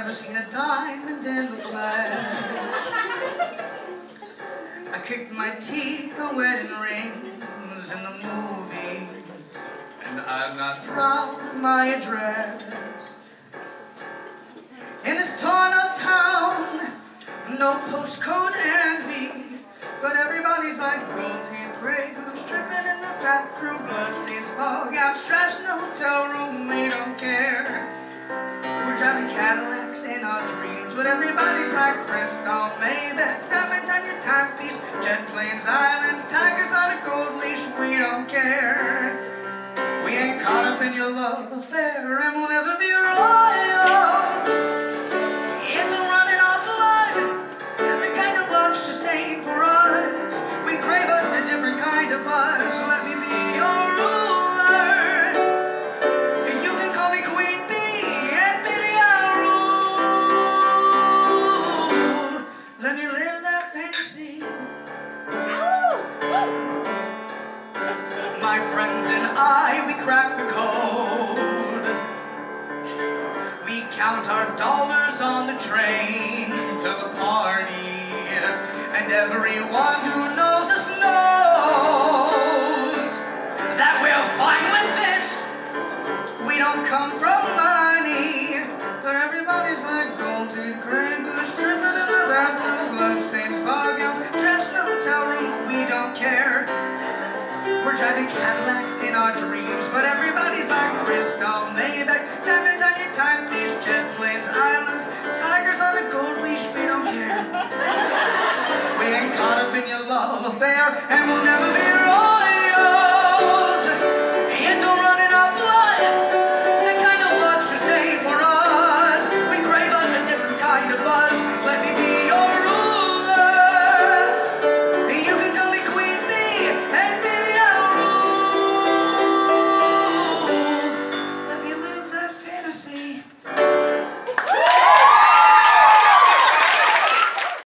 never seen a diamond in the flesh. I kicked my teeth on wedding rings in the movies, and I'm not proud of my address. In this torn up town, no postcode envy, but everybody's like gold teeth, gray goose tripping in the bathroom, bloodstains, smog out, trash in the hotel room. We don't care. We're driving Cadillacs in our dreams, but everybody's like crystal, Maybach, diamonds on your timepiece, jet planes, islands, tigers on a gold leash. We don't care. We ain't caught up in your love affair, and we'll never be royals. It's a running off blood, and the kind of love's just ain't for us. We crave a different kind of buzz. Let me be your ruler. You can call me Queen Bee, and baby I'll rule. Let me live that fantasy. My friends and I, we crack the code. We count our dollars on the train to the party, and everyone who knows us knows that we're fine with this. We don't come from money, but everybody's like gold teeth, gray goose tripping in the bathroom, bloodstains, bar gowns, trash in the hotel room. We don't care. We're driving Cadillacs in our dreams, but everybody's like crystal, Maybach, diamonds on your timepiece, jet planes, islands, tigers on a gold leash. We don't care. We ain't caught up in your love affair, and we'll never be